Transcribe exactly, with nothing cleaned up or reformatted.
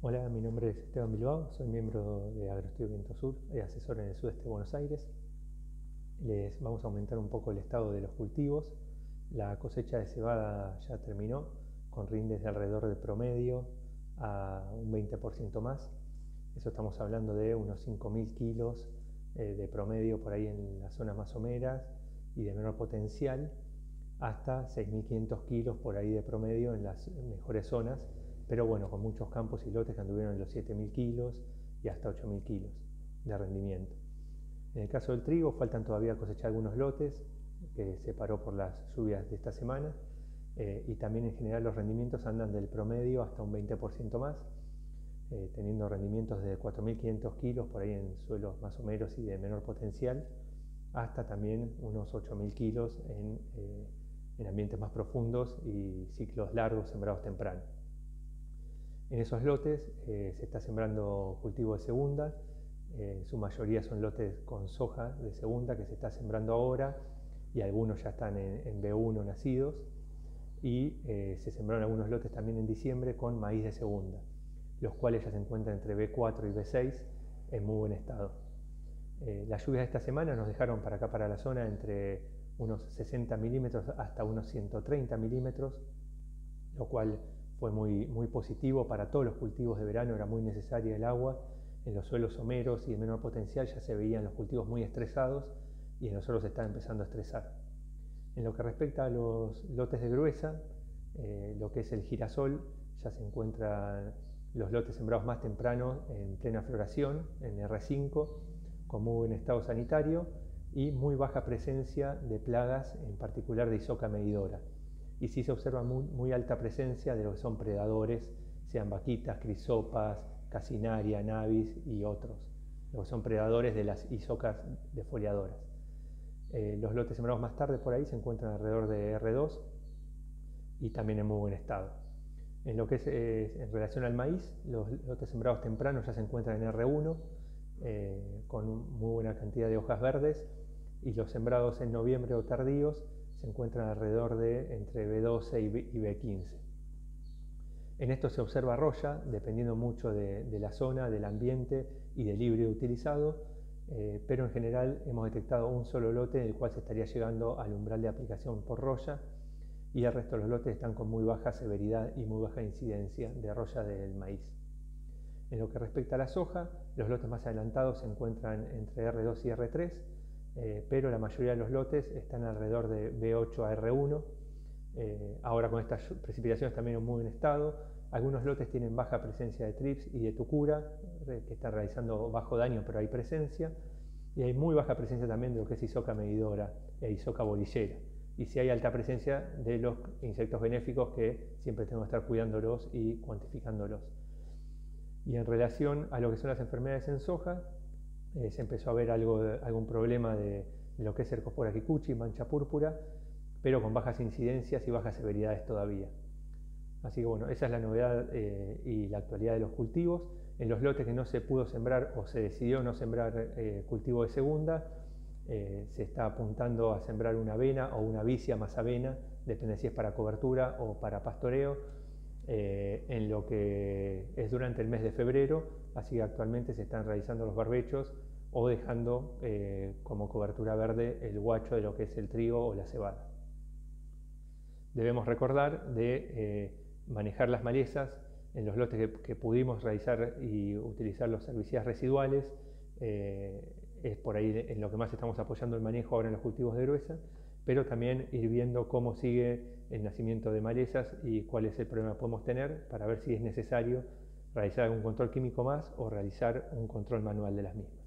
Hola, mi nombre es Esteban Bilbao, soy miembro de Agroestudio Viento Sur y asesor en el sudeste de Buenos Aires. Les vamos a aumentar un poco el estado de los cultivos. La cosecha de cebada ya terminó, con rindes de alrededor de promedio a un veinte por ciento más. Eso estamos hablando de unos cinco mil kilos eh, de promedio por ahí en las zonas más someras y de menor potencial, hasta seis mil quinientos kilos por ahí de promedio en las mejores zonas, pero bueno, con muchos campos y lotes que anduvieron en los siete mil kilos y hasta ocho mil kilos de rendimiento. En el caso del trigo faltan todavía cosechar algunos lotes que se paró por las lluvias de esta semana, eh, y también en general los rendimientos andan del promedio hasta un veinte por ciento más, eh, teniendo rendimientos de cuatro mil quinientos kilos por ahí en suelos más someros y de menor potencial, hasta también unos ocho mil kilos en, eh, en ambientes más profundos y ciclos largos sembrados temprano. En esos lotes eh, se está sembrando cultivo de segunda, eh, en su mayoría son lotes con soja de segunda que se está sembrando ahora y algunos ya están en, en B uno nacidos, y eh, se sembraron algunos lotes también en diciembre con maíz de segunda, los cuales ya se encuentran entre B cuatro y B seis en muy buen estado. Eh, las lluvias de esta semana nos dejaron para acá, para la zona, entre unos sesenta milímetros hasta unos ciento treinta milímetros, lo cual fue muy, muy positivo para todos los cultivos de verano. Era muy necesaria el agua. En los suelos someros y de menor potencial ya se veían los cultivos muy estresados y en los suelos se está empezando a estresar. En lo que respecta a los lotes de gruesa, eh, lo que es el girasol, ya se encuentran los lotes sembrados más temprano en plena floración, en R cinco, con muy buen estado sanitario y muy baja presencia de plagas, en particular de Isoca medidora. Y sí se observa muy, muy alta presencia de lo que son predadores, sean vaquitas, crisopas, casinaria, navis y otros, lo que son predadores de las isocas defoliadoras. Eh, los lotes sembrados más tarde por ahí se encuentran alrededor de R dos y también en muy buen estado. En lo que es eh, en relación al maíz, los lotes sembrados tempranos ya se encuentran en R uno, eh, con muy buena cantidad de hojas verdes, y los sembrados en noviembre o tardíos se encuentran alrededor de entre B doce y B quince. En esto se observa roya, dependiendo mucho de, de la zona, del ambiente y del híbrido utilizado, eh, pero en general hemos detectado un solo lote en el cual se estaría llegando al umbral de aplicación por roya, y el resto de los lotes están con muy baja severidad y muy baja incidencia de roya del maíz. En lo que respecta a la soja, los lotes más adelantados se encuentran entre R dos y R tres, eh, pero la mayoría de los lotes están alrededor de B ocho a R uno. Eh, ahora con estas precipitaciones también en muy buen estado. Algunos lotes tienen baja presencia de trips y de tucura, eh, que están realizando bajo daño, pero hay presencia. Y hay muy baja presencia también de lo que es Isoca medidora e Isoca bolillera. Y si hay alta presencia de los insectos benéficos, que siempre tenemos que estar cuidándolos y cuantificándolos. Y en relación a lo que son las enfermedades en soja, eh, se empezó a ver algo de, algún problema de, de lo que es Cercospora kikuchi, mancha púrpura, pero con bajas incidencias y bajas severidades todavía. Así que bueno, esa es la novedad eh, y la actualidad de los cultivos. En los lotes que no se pudo sembrar o se decidió no sembrar eh, cultivo de segunda, eh, se está apuntando a sembrar una avena o una vicia más avena, depende si es para cobertura o para pastoreo, eh, en lo que es durante el mes de febrero. Así que actualmente se están realizando los barbechos o dejando eh, como cobertura verde el guacho de lo que es el trigo o la cebada. Debemos recordar de eh, manejar las malezas en los lotes que, que pudimos realizar y utilizar los herbicidas residuales. Eh, es por ahí en lo que más estamos apoyando el manejo ahora en los cultivos de gruesa, pero también ir viendo cómo sigue el nacimiento de malezas y cuál es el problema que podemos tener, para ver si es necesario realizar algún control químico más o realizar un control manual de las mismas.